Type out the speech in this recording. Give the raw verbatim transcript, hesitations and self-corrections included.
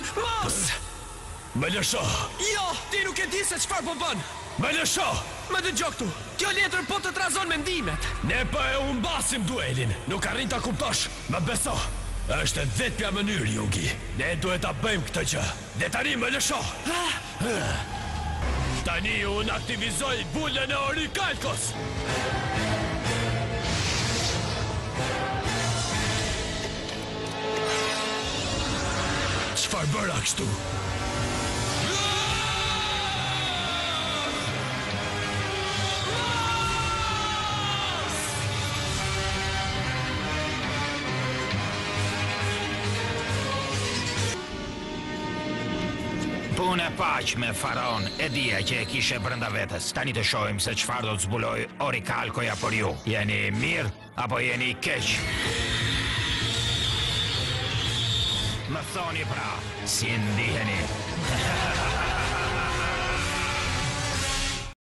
Mos! Më lësho! Jo, ti nuk e di se çfarë po bën. Më lësho! Më dëgjoj këtu. Kjo letër po të trazon mendimet. Ne po e humbasim duelin. Nuk arrin ta kuptosh. Më beso. Është e vetmja mënyrë, Yugi. Ne duhet ta bëjmë këtë gjë. Dhe tani më lësho. Tani unë aktivizoj bulën e Orikalkos. Çfarë bëra kështu? Punë e paq me Faraon, e dija që e kishe brenda vetes. Tani të shohim se çfarë do të zbuloj Orikalkoja për ju. Jeni mirë apo jeni keq? Më thoni pra, si ndiheni?